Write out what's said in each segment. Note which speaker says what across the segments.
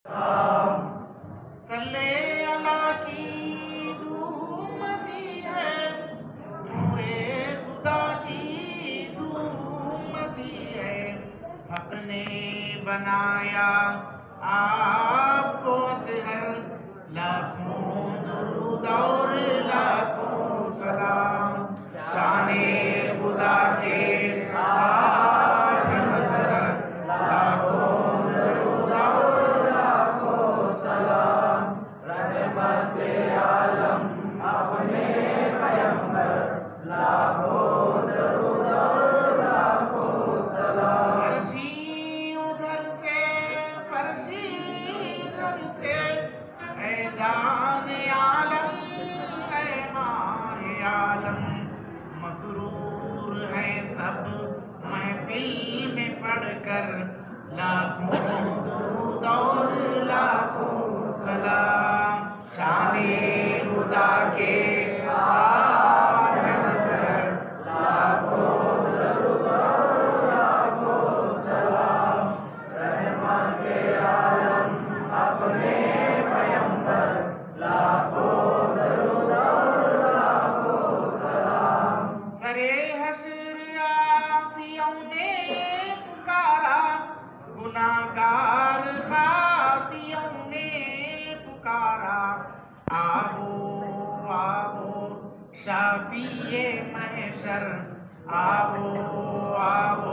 Speaker 1: सल्ले अला की धूम मची है, नूरे खुदा की धूम मची है। हक ने बनाया आपको अतहर, लाखों दुरूद और लाखों सलाम। शाने खुदा के आठ नजर, लाखों दुरूद और लाखों सलाम। रहमत आलम अपने पैगंबर, लाखों दुरूद और लाखों सलाम। फर्शी उधर से फर्शी इधर से, ऐ जान आलम ऐ माहे आलम। मसरूर है सब महफिल में पढ़कर, लाखों दुरूद और लाखों सलाम। शाने खुदा के आठ नजर, लाखों दुरूद और लाखों सलाम। रहमत आलम अपने पैगंबर, लाखों दुरूद और लाखों सलाम। सरे हश्र आसियों ने पुकारा, गुनाहगार खातियों ने पुकारा। आओ आओ शाफिए महशर, आओ आओ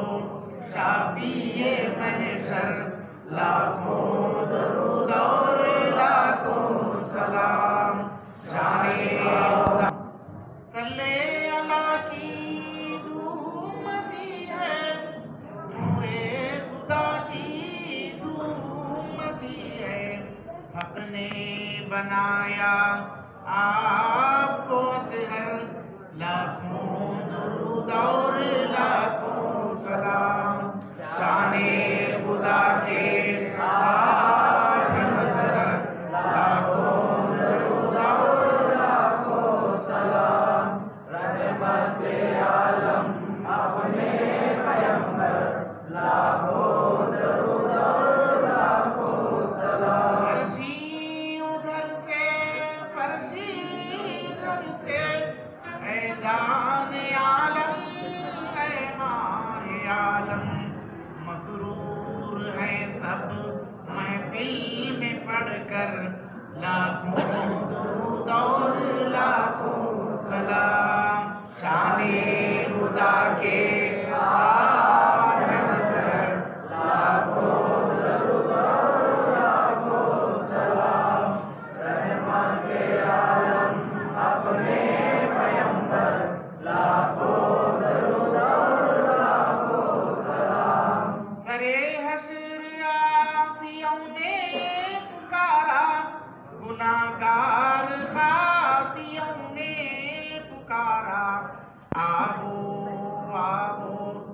Speaker 1: शाफिए महशर। लाखों दुरूद और लाखों सलाम। शाने खुदा सल्ले अला की धूम मची है, नूरे खुदा की धूम मची है। हक ने बनाया आपको अतहर, लाखों दुरूद और लाखों सलाम। शाने खुदा के आठ नजर, लाखों दुरूद और लाखों सलाम। रहमत आलम अपने पैगंबर, लाखों दुरूद और लाखों सलाम। फर्शी उधर से फर्शी इधर से, ऐ जान आलम ऐ माहे आलम। मसरूर है सब महफिल में पढ़कर, लाखों दुरूद और लाखों सलाम। शाने खुदा के आठ नजर, लाखों दुरूद और लाखों सलाम। रहमत आलम अपने पैगंबर, लाखों दुरूद और लाखों सलाम। सरे हश्र आसियों ने पुकारा, गुनाहगार खातियों ने पुकारा। आओ आओ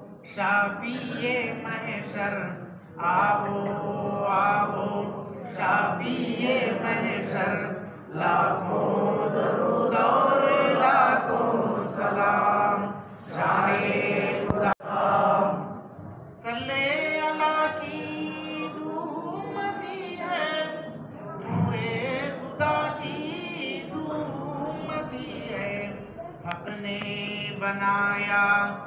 Speaker 1: शाफिए महशर, आओ आओ शाफिए महशर। लाखों दुरूद और लाखों सलाम। शाने खुदा सल्ले अला की धूम मची है, नूरे खुदा की धूम मची है। हक ने बनाया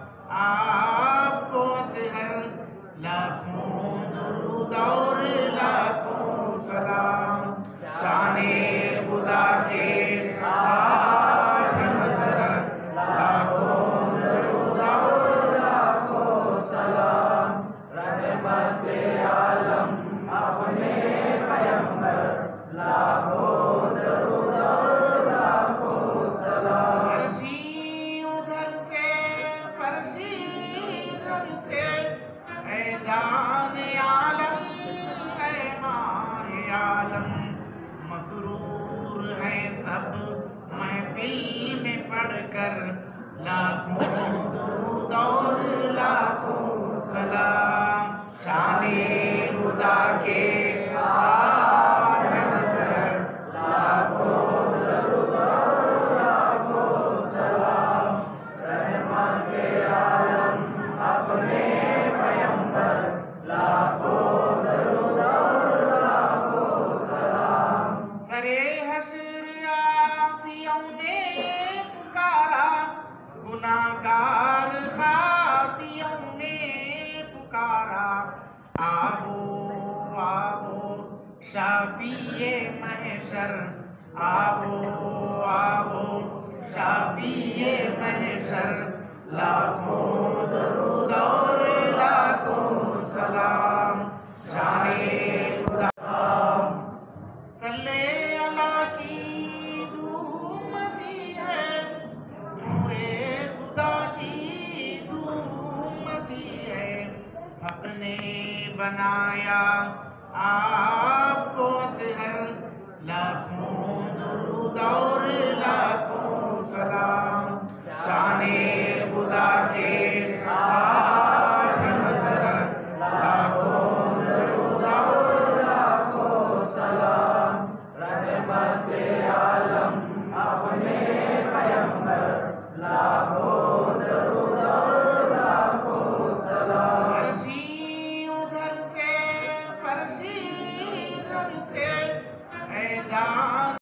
Speaker 1: आपको अतहर, लाखों दुरूद और लाखों सलाम। शाने खुदा के आठ नजर, लाखों दुरूद और लाखों सलाम। रहमत आलम अपने पैगंबर, लाखों दुरूद और लाखों सलाम। फर्शी उधर से फर्शी इधर से, ऐ जान आलम ऐ माहे आलम। मसरूर है सब महफिल में पढ़कर, लाखों दुरूद और लाखों सलाम। शाने खुदा के आठ नजर, लाखों दुरूद और लाखों सलाम। रहमत आलम अपने पैगंबर, लाखों दुरूद और लाखों शाफिए महशर आओ आओ, शाफिए महशर लाखों दरूद और लाखों सलाम, शाने खुदा सल्ले अला की धूम मची है, नूरे खुदा की धूम मची है। हक ने बनाया आपको अतहर, लाखों दुरूद और लाखों सलाम, शाने खुदा के आठ नज़र, लाखों दुरूद और लाखों सलाम, रहमत आलम अपने पैगंबर, लाखों दुरूद और लाखों सलाम। फर्शी उधर से, फर्शी इधर से, ऐ जान